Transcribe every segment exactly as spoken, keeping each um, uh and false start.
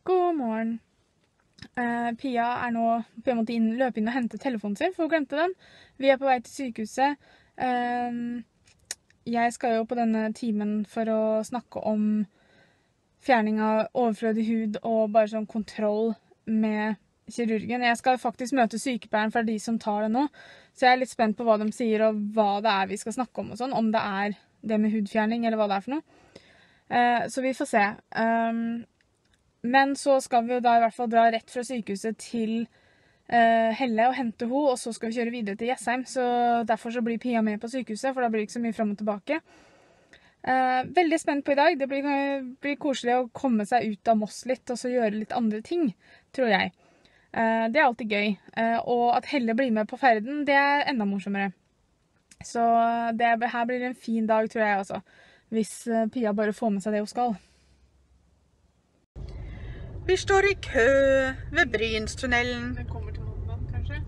God morgen. Uh, Pia er nå på en måte inn, løp inn og hentet telefonen sin, for hun glemte den. Vi er på vei til sykehuset. Uh, jeg skal jo på denne timen for å snakke om fjerning av overflødig hud og bare sånn kontroll med kirurgen. Jeg skal faktisk møte sykepleieren for de som tar det nå, så jeg er litt spent på hva de sier og hva det er vi skal snakke om og sånn, om det er det med hudfjerning eller hva det er for noe. Uh, så vi får se. Um, Men så skal vi jo da i hvert fall dra rett fra sykehuset til uh, Helle og hente henne, og så skal vi kjøre videre til Jessheim. Så derfor så blir Pia med på sykehuset, for da blir det ikke så mye frem og tilbake. Uh, veldig spent på i dag. Det blir, blir koselig å komme seg ut av Moss litt, og så gjøre litt andre ting, tror jeg. Uh, det er alltid gøy. Uh, og at Helle blir med på ferden, det er enda morsommere. Så det, her blir det en fin dag, tror jeg også. Hvis uh, Pia bare får med seg det hun skal. Vi står i kø ved Brynstunnelen. Den kommer til måten, kanskje?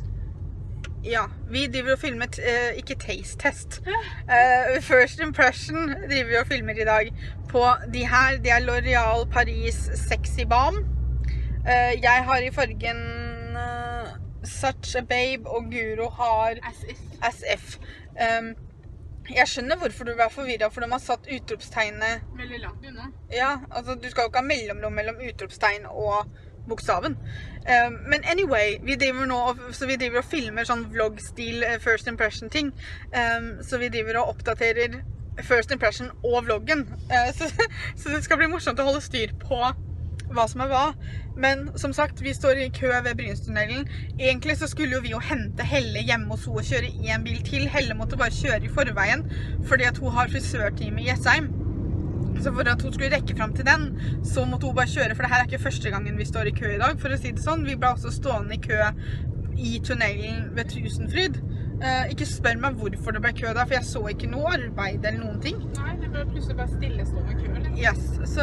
Ja, vi driver og filmer, uh, ikke taste-test. Uh, first impression driver vi og filmer i dag på de her. Det er L'Oréal Paris Sexy Balm. Uh, jeg har i fargen uh, Such a Babe, og Guro har As if. As if. Um, Jeg skjønner hvorfor du er forvirret, for de har satt utropstegnet... Veldig langt unna. Ja, altså du skal jo ikke ha mellomrom mellom utropstegn og bokstaven. Um, men anyway, vi driver nå, så vi driver og filmer sånn vlogg-stil uh, first impression ting. Um, så vi driver og oppdaterer first impression og vloggen. Uh, så, så det skal bli morsomt å holde styr på hva som er hva. Men som sagt, vi står i kø ved Brynstunnelen. Egentlig så skulle jo vi jo hente Helle hjemme hos henne og kjøre i en bil til. Helle måtte bare kjøre i forveien, fordi at hun har frisørtime i Jessheim. Så for at hun skulle rekke frem til den, så måtte hun bare kjøre, for det her er ikke første gangen vi står i kø i dag, for å si det sånn. Vi ble også stående i kø i tunnelen ved Tusenfryd. Uh, ikke spør meg hvorfor det ble kø da, for jeg så ikke noe arbeid eller noen ting. Nei, det ble plutselig bare stillestående kø, eller? Yes, så...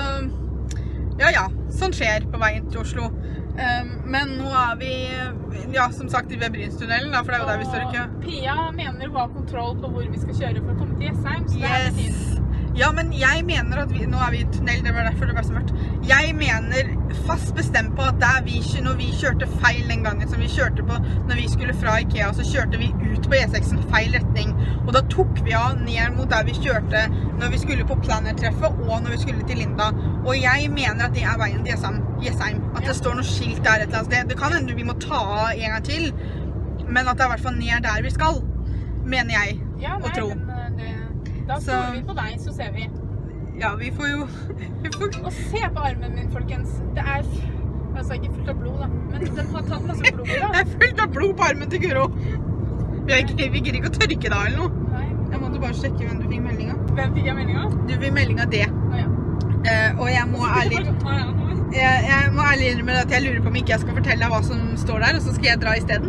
Ja, ja, sånn skjer på veien til Oslo. Um, men nå er vi, ja, som sagt, ved Brynstunnelen, da, for det er jo der vi står i kø. Pia mener hun har kontroll på hvor vi skal kjøre for å komme til Jessheim, så det er Yes. fint. Ja, men jeg mener at vi, nå er vi i tunnel, det var derfor det ble så mørkt. Jeg mener fast bestemt på at der vi, når vi kjørte feil den gangen som vi kjørte på, når vi skulle fra Ikea, så kjørte vi ut på E seks feil retning. Og da tok vi av ned mot der vi kjørte når vi skulle på Planet-treffet og når vi skulle til Linda. Og jeg mener at det er veien til Jessheim. At det står noe skilt der et eller annet sted. Det kan hende vi må ta av en gang til, men at det er i hvert fall ned der vi skal, mener jeg Ja, nei, å tro. men det... Da Så- står vi på deg, så ser vi. Ja, vi får jo... Vi får... Og se på armen min, folkens. Det er... Altså, ikke fullt av blod, da. Men den har tatt masse blod i da. Det er fullt av blod på armen til Guro. Vi er ikke- vi gidder ikke å tørke da eller noe. Nei. Jeg måtte bare sjekke hvem du fikk melding av. Hvem fikk jeg melding av? Du fikk melding av det. Å ja. Eh, og jeg må ærlig... Å ja. Jeg, jeg må ærlig innrømme at jeg lurer på om ikke jeg skal fortelle deg hva som står der, og så skal jeg dra i stedet.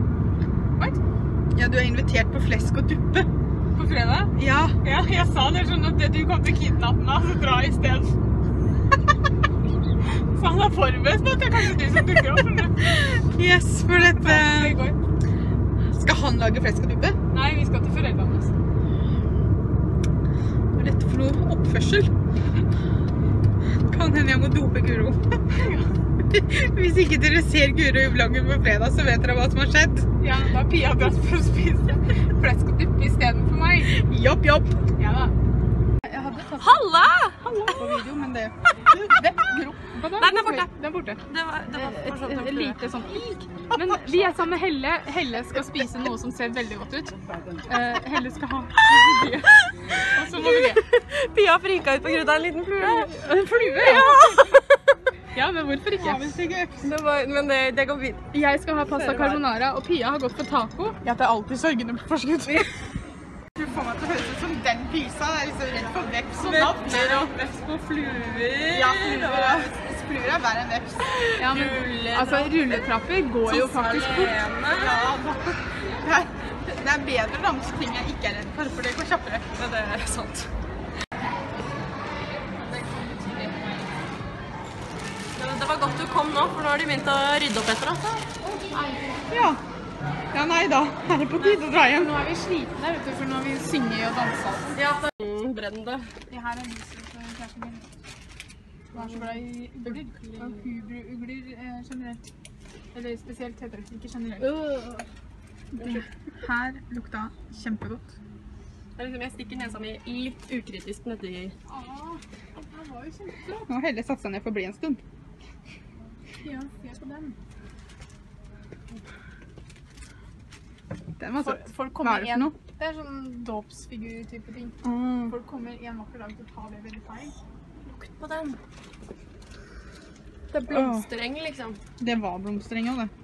What? Ja, du er invitert på flesk og duppe. På fredag? Ja. Ja, jeg sa det sånn at du kom til kidnappe meg, så dra i sted. Så han er forberedt på at det er kanskje du som dukker opp. Men... Yes, for dette... Det går. Skal han lage flesk og duppe? Nei, vi skal til foreldrene oss. Hva er dette for noe oppførsel? Kan hende jeg må dope Guro. Hvis ikke dere ser Guro i vloggen på fredag, så vet dere hva som har skjedd. Ja, da har Pia dratt for å spise flesk og duppe i stedet for meg. Jobb, jobb. Ja da. Jeg hadde tatt Halla! på video, men det... Du, det, Guro. Nei, den er borte. Den er borte. Det var, det var for sånn Et, et lite sånn ik. Men vi er sammen med Helle. Helle skal spise noe som ser veldig godt ut. Uh, Helle skal ha det. Og så må vi det. Pia frika ut på grunn av en liten flue. En flue, ja. Ja, men hvorfor ikke? Det var, men det, det går fint. Jeg skal ha pasta carbonara, og Pia har gått for taco. Jeg tar alltid sørgende på forskudd. Du får meg til å høres ut som den pysa. Jeg er liksom redd for veps og natter og veps på fluer. Ja, fluer er, fluer er verre enn veps. Ja, men, altså, rulletrapper går jo faktisk fort. Ja, da. Det er, det er bedre å ramse ting jeg ikke er redd for, for det går kjappere. Ja, det er sant. Det var godt du kom nå, for nå har de begynt å rydde opp etter oss. Ja. Ja, nei da. Er det på tide å dra hjem? Nå er vi slitne, vet du, for nå har vi synget og danset. Ja, det er brennende. Det her er lyset for kjæresten min. Jeg er så glad i ugler. Og hubrougler eh, generelt. Eller spesielt heter det, ikke generelt. Det her lukta kjempegodt. Det er liksom, jeg stikker nesa mi litt ukritisk nedi. Ah, det var jo kjempebra. Nå har heller satt seg ned for å bli en stund. Ja, se på den. Den var Folk, søt. folk Hva kommer er det for en, noe? det er sånn dåpsfigur-type ting. Mm. Folk kommer en vakker dag til å ta det veldig feil. Lukt på den. Det er blomstereng, liksom. Det var blomstereng også, det.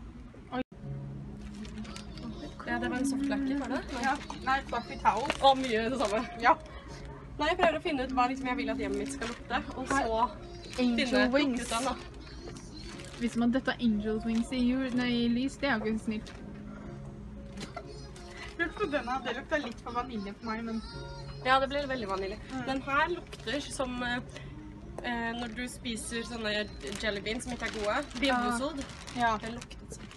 Ja, det var en softlakke, var det? Ja, nei, fluffy towel. Og mye det samme. Ja. Nei, jeg prøver å finne ut hva liksom jeg vil at hjemmet mitt skal lukte, og så Angel finne wings. ut den, da. Hvis man dette angel wings i, jul, nei, i lys, det er jo ikke snilt. Lukt på denne, det lukta litt for vanilje for meg, men... Ja, det blir veldig vanlig. Den her lukter som eh, når du spiser sånne jelly beans som ikke er gode. Bjellesod. Ja. Den luktet sånn.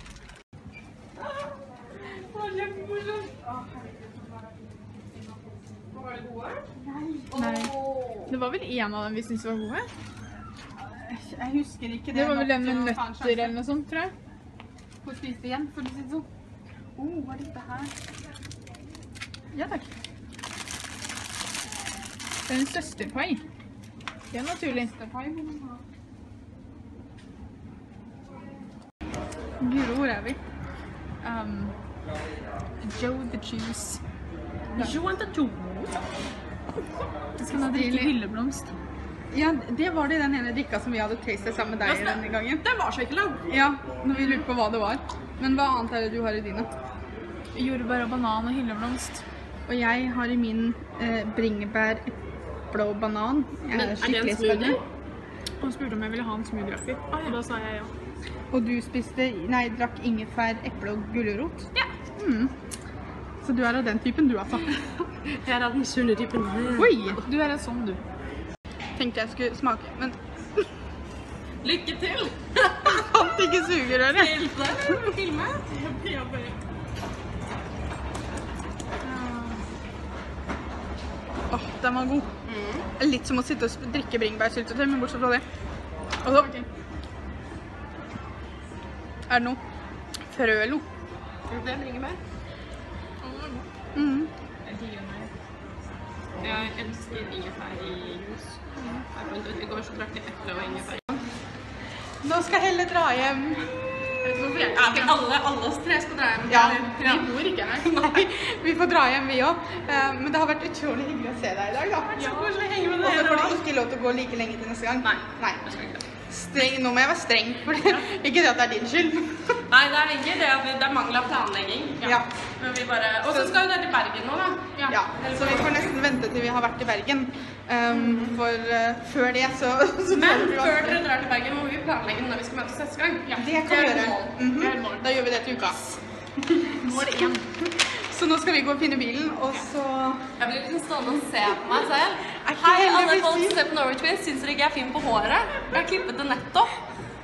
Var det gode? Nei. Det var vel en av dem vi syntes var gode? Jeg husker ikke det. Det var vel den med nok til å ta en nøtter eller sjanse. noe sånt, tror jeg. Få spise det igjen, for å si det sånn. Oh, hva er dette her? Ja, takk. Det er en søsterpai. Det er naturlig. Guro, hvor er vi? Um, Joe the Juice. You want a juice? Jeg skal nå drikke hylleblomst. Ja, det var det i den ene drikka som vi hadde tastet sammen med deg denne gangen. Den var så ikke lang. Ja, når vi lurte på hva det var. Men hva annet er det du har i dine? Jordbær og banan og hylleblomst. Og jeg har i min eh, bringebær, eple og banan. Jeg Men er det en smoothie? Han spurte om jeg ville ha en smoothie oppi, og da sa jeg ja. Og du spiste, nei, drakk ingefær, eple og gulrot? Ja. Mm. Så du er av den typen du, altså? Her er den sunne typen. Oi! Du er en sånn, du. Tenkte jeg skulle smake, men Lykke til! fant ikke sugerøret. Helt der. Filme. Åh, den var god. Litt som å sitte og drikke bringebærsyltetøy, men bortsett fra det. Og så er det noe frølo. Det bringer meg. Mm. Jeg elsker ingefær i jus. Jeg fant ut, I går så drakk jeg eple og ingefær. Nå skal Helle dra hjem. Ja, vi alle, alle oss tre skal dra hjem. Ja, ja. vi bor ikke her. Nei, vi får dra hjem vi også. Eh, Men det har vært utrolig hyggelig å se deg i dag, da. Så koselig å henge med Og så dere får du også. ikke lov til å gå like lenge til neste gang. Nei. Nei. Jeg skal ikke det. Streng, nå må jeg være streng, for det, ikke det at det er din skyld. Nei, det er ikke det. at vi- Det er mangel av planlegging. Ja. Men vi bare... Og så skal vi dere til Bergen nå, da. Ja, så vi får nesten vente til vi har vært i Bergen. Um, for uh, før det, så... så Men tar det før jo- dere drar til Bergen, må vi planlegge når vi skal møtes neste gang. Det kan vi er gjøre. mål. Mhm. Det er mål. Da gjør vi det til uka. Nå er det en. Så nå skal vi gå og finne bilen, og så... Jeg blir liksom stående og se på meg selv. Er ikke Hei, Helle alle blitt folk fin? som ser på Norway Twins, syns dere ikke jeg er fin på håret? Jeg har klippet det nettopp.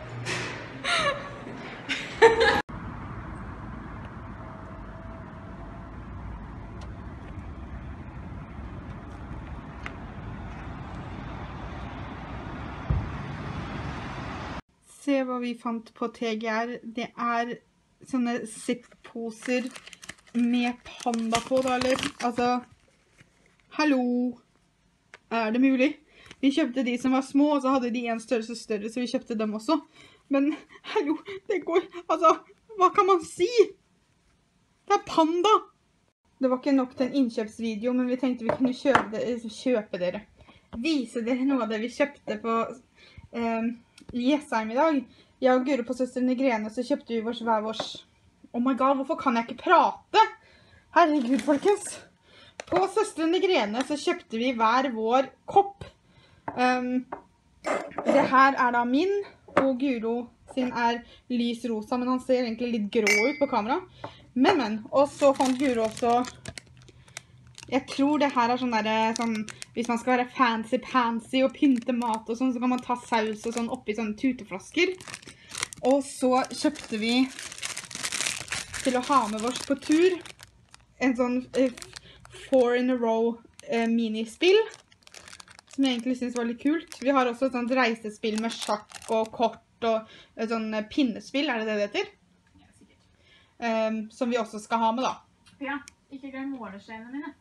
Se hva vi fant på T G R. Det er sånne zip-poser med panda på, da, eller? Altså, hallo! Er det mulig? Vi kjøpte de som var små, og så hadde de en størrelse større, så vi kjøpte dem også. Men, hallo, det går... Altså, hva kan man si? Det er panda! Det var ikke nok til en innkjøpsvideo, men vi tenkte vi kunne kjøpe, det, kjøpe dere. Vise dere noe av det vi kjøpte på eh, Jessheim i dag. Jeg og Guro på Søstrene Grene, så kjøpte vi vårs hver vårs... Oh my god, hvorfor kan jeg ikke prate? Herregud, folkens. På Søstrene Grene så kjøpte vi hver vår kopp. Um, det her er da min, og Guro sin er lys rosa, men han ser egentlig litt grå ut på kamera. Men, men. Og så fant Guro også... Jeg tror det her er sånn der, sånn, hvis man skal være fancy-pansy og pynte mat og sånn, så kan man ta saus og sånn oppi sånne tuteflasker. Og så kjøpte vi, til å ha med oss på tur, en sånn uh, four in a row uh, minispill, som jeg egentlig synes var litt kult. Vi har også et sånt reisespill med sjakk og kort og et sånt pinnespill, er det det det heter? Ja, sikkert. Um, som vi også skal ha med da. Ja, ikke glem måleskjene mine.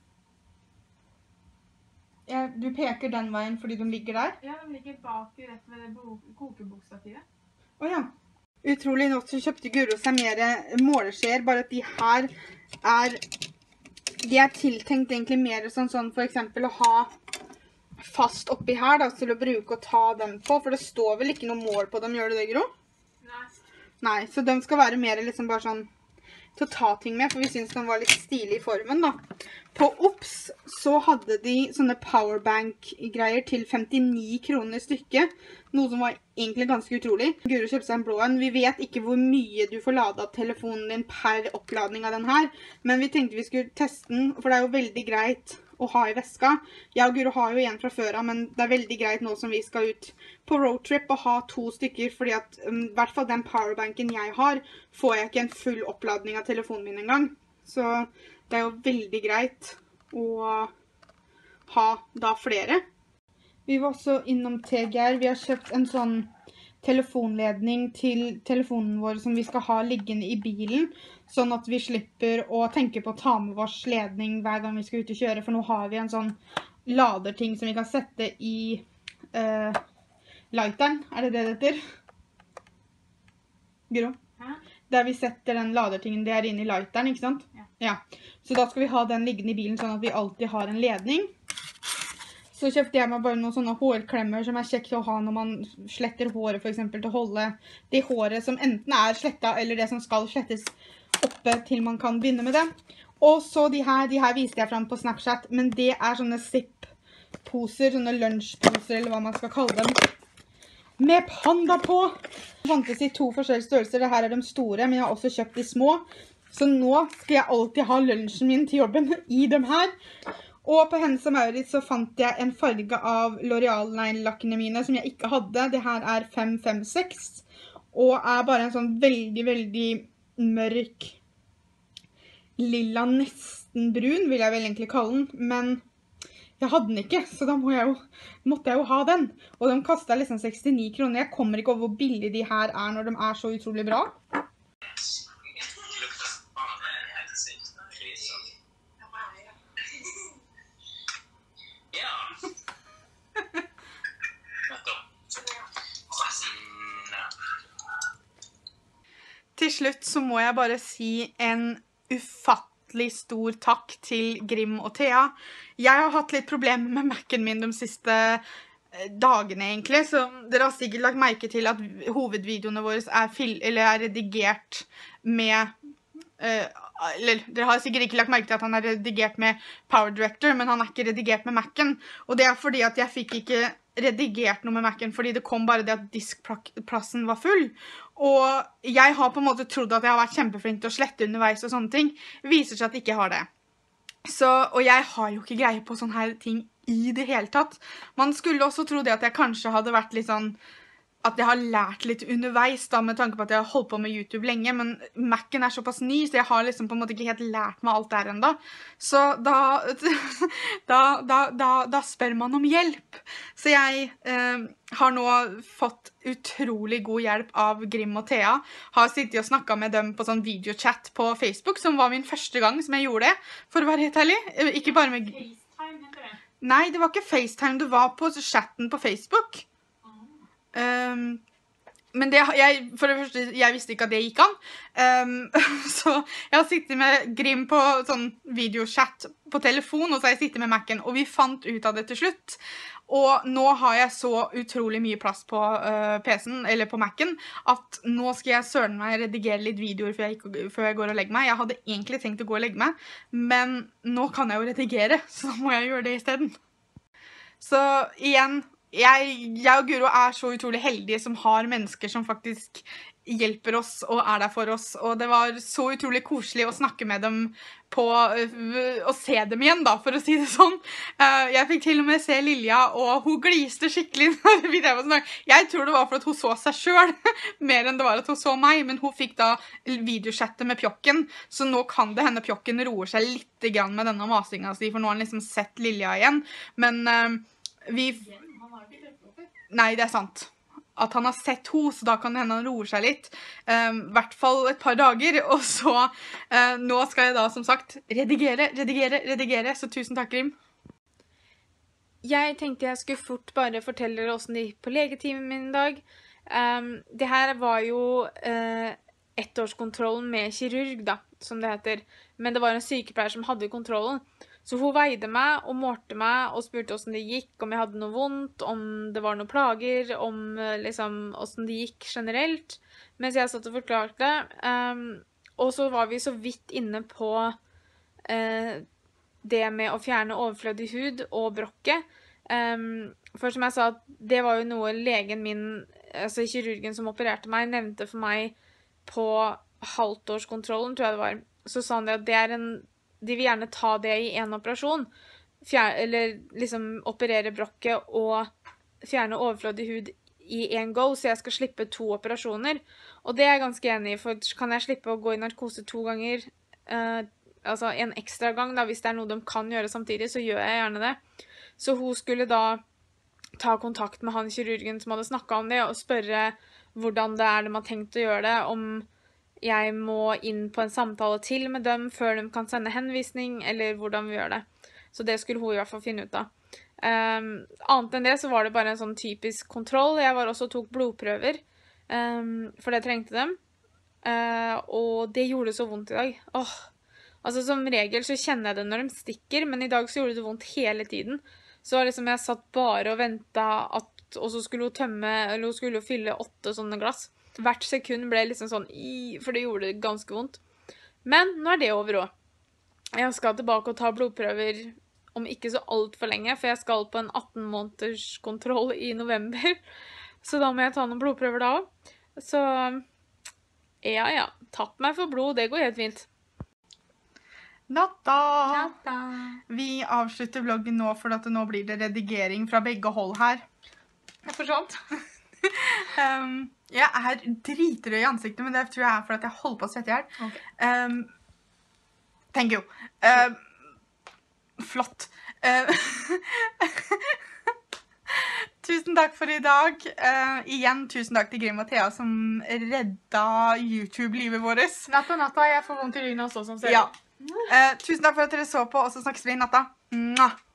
Ja, du peker den veien fordi de ligger der? Ja, de ligger bak rett ved det kokebokstativet. Åja. Utrolig nok så kjøpte Guro seg mer måleskjeer, bare at de her er... De er tiltenkt egentlig mer sånn, sånn for eksempel å ha fast oppi her da, til å bruke og ta den på, for det står vel ikke noe mål på dem, gjør det det, Gro? Nei. Nei, så de skal være mer liksom bare sånn til å ta ting med, for vi synes de var litt stilige i formen da. På Ops så hadde de sånne powerbank-greier til femtini kroner stykket, noe som var egentlig ganske utrolig. Guro kjøpte seg en blå en. Vi vet ikke hvor mye du får ladet av telefonen din per oppladning av den her, men vi tenkte vi skulle teste den, for det er jo veldig greit å ha i veska. Jeg og Guro har jo en fra før av, men det er veldig greit nå som vi skal ut på roadtrip å ha to stykker, fordi at um, i hvert fall den powerbanken jeg har, får jeg ikke en full oppladning av telefonen min en gang. Så det er jo veldig greit å ha da flere. Vi var også innom T G R. Vi har kjøpt en sånn telefonledning til telefonen vår som vi skal ha liggende i bilen, sånn at vi slipper å tenke på å ta med vår ledning hver gang vi skal ut og kjøre, for nå har vi en sånn laderting som vi kan sette i uh, lighteren. Er det det det heter? Guro? Hæ? Der vi setter den ladertingen, det er inne i lighteren, ikke sant? Ja. Ja. Så da skal vi ha den liggende i bilen, sånn at vi alltid har en ledning. Så kjøpte jeg meg bare noen sånne hårklemmer som er kjekt å ha når man sletter håret, for eksempel, til å holde det håret som enten er slettet eller det som skal slettes oppe til man kan begynne med det. Og så de her, de her viste jeg frem på Snapchat, men det er sånne zip-poser, sånne lunsjposer eller hva man skal kalle dem, med panda på. Det fantes i to forskjellige størrelser, det her er de store, men jeg har også kjøpt de små. Så nå skal jeg alltid ha lunsjen min til jobben i dem her. Og på Hennes og Mauritz så fant jeg en farge av L'Oreal-lakkene mine som jeg ikke hadde. Det her er fem fem seks, og er bare en sånn veldig, veldig mørk, lilla, nesten brun, vil jeg vel egentlig kalle den. Men jeg hadde den ikke, så da må jeg jo, måtte jeg jo ha den. Og de kostet liksom sekstini kroner. Jeg kommer ikke over hvor billig de her er når de er så utrolig bra. Til slutt så må jeg bare si en ufattelig stor takk til Grim og Thea. Jeg har hatt litt problemer med Mac'en min de siste dagene egentlig, så dere har sikkert lagt merke til at hovedvideoene våre er, fil eller er redigert med... Uh, eller, dere har sikkert ikke lagt merke til at han er redigert med Power Director, men han er ikke redigert med Mac'en. Og det er fordi at jeg fikk ikke redigert noe med Mac'en, fordi det kom bare det at diskplassen var full. Og jeg har på en måte trodd at jeg har vært kjempeflink til å slette underveis og sånne ting. Det viser seg at jeg ikke har det. Så, og jeg har jo ikke greie på sånne her ting i det hele tatt. Man skulle også tro det at jeg kanskje hadde vært litt sånn, at jeg har lært litt underveis da, med tanke på at jeg har holdt på med YouTube lenge, men Mac'en er såpass ny, så jeg har liksom på en måte ikke helt lært meg alt der enda. Så da, da, da, da, da spør man om hjelp. Så jeg eh, har nå fått utrolig god hjelp av Grim og Thea. Har sittet og snakket med dem på sånn videochat på Facebook, som var min første gang som jeg gjorde det, for å være helt ærlig. Ikke bare med... FaceTime heter det. Nei, det var ikke FaceTime, det var på chatten på Facebook. Um, men det, jeg, for det første, jeg visste ikke at det gikk an. Um, så jeg har sittet med Grim på sånn videochat på telefon, og så har jeg sittet med Mac'en, og vi fant ut av det til slutt. Og nå har jeg så utrolig mye plass på uh, P C-en, eller på Mac'en, at nå skal jeg søren meg redigere litt videoer før jeg, før jeg går og legger meg. Jeg hadde egentlig tenkt å gå og legge meg, men nå kan jeg jo redigere, så må jeg gjøre det i stedet. Så igjen, Jeg, jeg og Guro er så utrolig heldige som har mennesker som faktisk hjelper oss og er der for oss, og det var så utrolig koselig å snakke med dem på, å se dem igjen da, for å si det sånn. Jeg fikk til og med se Lilja, og hun gliste skikkelig når vi drev og snakket. Jeg tror det var for at hun så seg selv, mer enn det var at hun så meg, men hun fikk da videochatte med Pjokken, så nå kan det hende Pjokken roer seg litt grann med denne masingen, for nå har han liksom sett Lilja igjen, men... vi... Nei, det er sant. At han har sett henne, så da kan hende han roer seg litt. Um, I hvert fall et par dager, og så uh, nå skal jeg da, som sagt, redigere, redigere, redigere. Så tusen takk, Grim. Jeg tenkte jeg skulle fort bare fortelle dere hvordan det gikk på legetimen min i dag. Um, det her var jo uh, ettårskontrollen med kirurg, da, som det heter. Men det var en sykepleier som hadde kontrollen. Så hun veide meg og målte meg og spurte hvordan det gikk, om jeg hadde noe vondt, om det var noen plager, om liksom, hvordan det gikk generelt, mens jeg satt og forklarte. Um, og så var vi så vidt inne på uh, det med å fjerne overflødig hud og brokket. Um, for som jeg sa, det var jo noe legen min, altså kirurgen som opererte meg, nevnte for meg på halvtårskontrollen, tror jeg det var. Så sa han det at det er en de vil gjerne ta det i en operasjon, fjerne, eller liksom operere brokket og fjerne overflødig hud i en go, så jeg skal slippe to operasjoner. Og det er jeg ganske enig i, for kan jeg slippe å gå i narkose to ganger, eh, altså en ekstra gang da, hvis det er noe de kan gjøre samtidig, så gjør jeg gjerne det. Så hun skulle da ta kontakt med han kirurgen som hadde snakket om det, og spørre hvordan det er de har tenkt å gjøre det, om jeg må inn på en samtale til med dem før de kan sende henvisning, eller hvordan vi gjør det. Så det skulle hun i hvert fall finne ut av. Um, annet enn det så var det bare en sånn typisk kontroll. Jeg var også tok blodprøver, um, for det trengte dem. Uh, og det gjorde så vondt i dag. Åh. Altså som regel så kjenner jeg det når de stikker, men i dag så gjorde det vondt hele tiden. Så liksom jeg satt bare og ventet at, og så skulle hun tømme, eller hun skulle fylle åtte sånne glass. Hvert sekund ble liksom sånn, for det gjorde det ganske vondt. Men nå er det over også. Jeg skal tilbake og ta blodprøver om ikke så alt for lenge, for jeg skal på en atten måneders kontroll i november. Så da må jeg ta noen blodprøver da også. Så ja, ja, tapp meg for blod, det går helt fint. Natta! Natta! Vi avslutter vloggen nå, for at nå blir det redigering fra begge hold her. Jeg forsvant. um, jeg er dritrød i ansiktet, men det tror jeg er for at jeg holder på å svette i hjel. Okay. Um, thank you. Uh, flott. Uh, tusen takk for i dag. Uh, igjen, tusen takk til Grim og Thea som redda YouTube-livet vårt. Natta, natta. Jeg får vondt i ryggen også, som ser. Ja. Uh, tusen takk for at dere så på, og så snakkes vi i natta. Mwah!